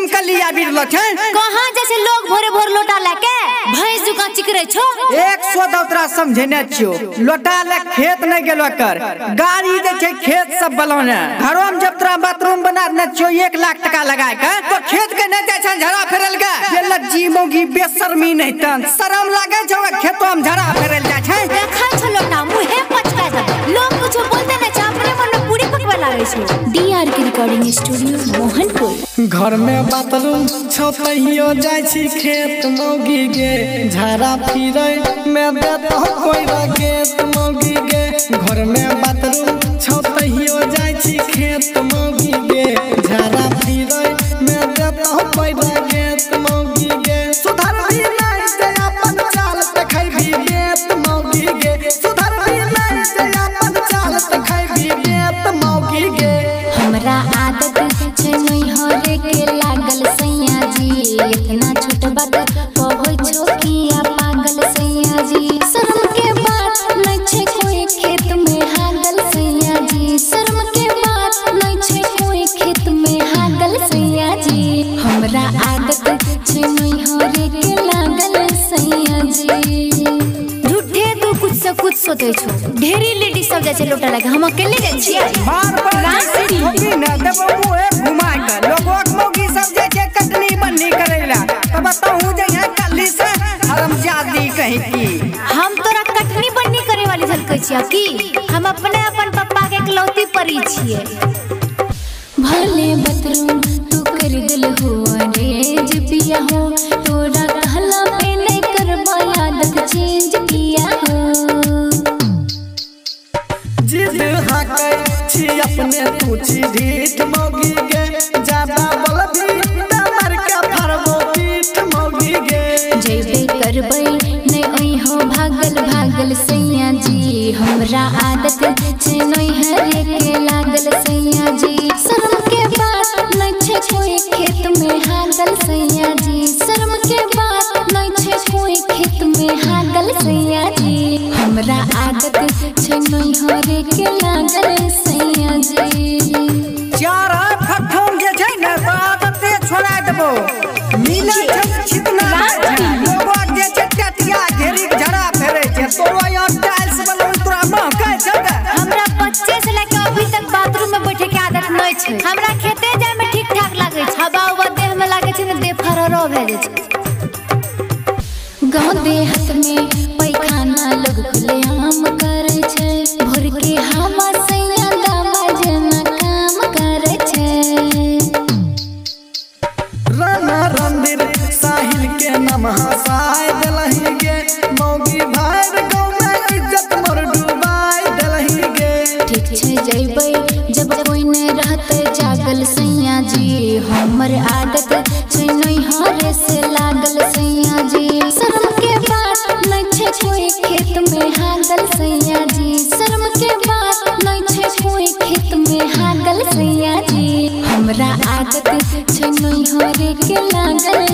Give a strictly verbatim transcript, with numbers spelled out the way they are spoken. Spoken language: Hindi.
छिमकलिया बिरलो छै कहां जैसे लोग भोरे भोर लोटा लेके भैंस जुका चिकरे छो। एक सौ दौतरा समझेने छियो लोटा ले खेत नहीं गेलो कर गाड़ी दे छै खेत सब बलाने घरो में जब तोरा बाथरूम बना देने छियो एक लाख टका लगा के तो खेत के नहीं दे छै झड़ा फेरल के ये लज्जी मोगी बेशर्मी नहीं तन शरम लागे छै खेतो में झड़ा फेरल जाय छै। देखै छ लोटा मुहे पचका दे लोग कुछ बोलते नहीं छै अपने मन में पूरी पकवा लागे छै। डीआर के रिकॉर्डिंग स्टूडियो मोहनपुर। घर में बाथरूम छो तहियो जाय छी खेत मोगी गे झाड़ा फिरै में देतो कोई रगेत मोगी गे घर में बाथरूम छो तहियो जाय छी खेत मोगी गे झाड़ा फिरै में देतो कोई रगेत मोगी गे सुधर भी नहीं दे अपन चाल देखै भी देत मोगी गे सुधर भी नहीं दे अपन चाल देखै भी देत मोगी गे। हमरा आदत छै नहीं हरे के लागल सैया जी इतना छोट बात कहै छो किया पागल सैया जी शर्म के बात नहीं छै कोई खेत में हागल सैया जी शर्म के बात नहीं छै कोई खेत में हागल सैया जी हमरा आदत छै नहीं हरे के लागल सैया जी। झूठे तू कुछ से कुछ सोचे छो ढेरी लेडीज सब जैसे लोटा लगे हम अकेले जाय छियै बार बार मोगी न देबो मुए घुमाय के लोगोक मोगी सब जे छै कटनी बन्नी करेला त बताऊ जे है कल्ली से हरामजादी कहीं की हम तोरा कटनी बन्नी करे वाली झलकै छियै की हम अपने अपन पप्पा के इकलौती परी छियै। भले बतरूम तू कर दिल हो अरेंज पिया हो तोरा कहला पे नहीं करबा आदत चेंज किया हो। जिद हाकै छी अपने तू छी ढीठ मोगी गे ज्यादा बोलबी त मार के फरबो पीठ मोगी गे जेबे करबै नहीं ओई हो भागल भागल सैया जी हमरा आदत छै नहीं हरे के लागल सैया जी शर्म के बात नहीं छै कोई खेत में हागल सैया जी शर्म के बात नहीं छै कोई खेत में हागल सैया जी हमरा आदत छै नहीं हरे के लागल सैया जी। चार फठों जे छै ने आदते छोड़ा देबो मिले छै छितना लोग जे छै टटिया घेरी झड़ा फेरे छै तोरो यार टाइल्स बनल तोरा महकै छै हमरा बच्चे से लेके अभी तक बाथरूम में बैठे के आदत नहीं छै हमरा खेते जाय में ठीक ठाक लागे छै हवा उवा देह में लागे छै ने देह फररो भ जाय छै। गांव देहात में पैखाना लोग खुलेआम करे छै भोर के हवा सैया दामा जना काम करे छै। राना रणधीर साहिल के नाम हंसाय देलही गे मौगी भार गाँव में इज्जत मोर डुबाय देलही गे ठीक छै जइबै जब कोई नहीं रहते जागल सैया जी हमर आदत छै नहीं हरे से लागल सैया जी शर्म के बात नहीं छै कोई खेत में हागल सैया जी शर्म के बात नहीं छै कोई खेत में हागल सैया जी हमरा आदत छै नहीं हरे के लागल